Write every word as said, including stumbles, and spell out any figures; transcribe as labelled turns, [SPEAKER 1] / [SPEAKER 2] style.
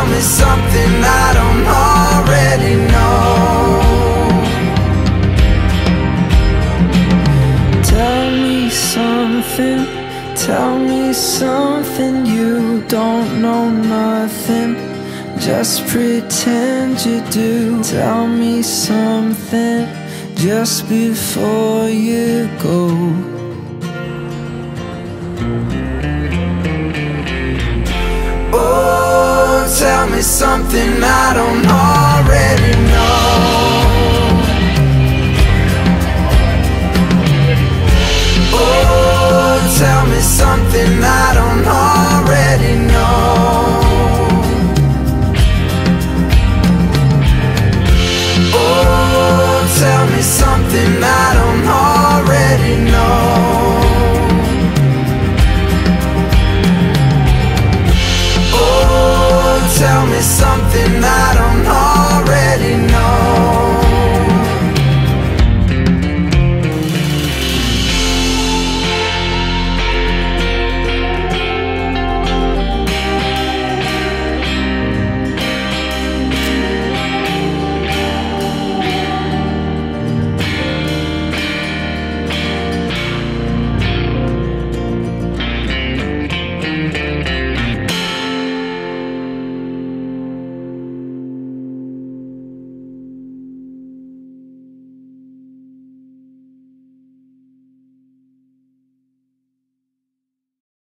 [SPEAKER 1] tell me something I don't already know. Tell me something, tell me something. You don't know nothing, just pretend you do. Tell me something just before you go. Oh, tell me something I don't already know. Oh, tell me something I don't already know. Oh, tell me something I don't already know. Oh, tell me something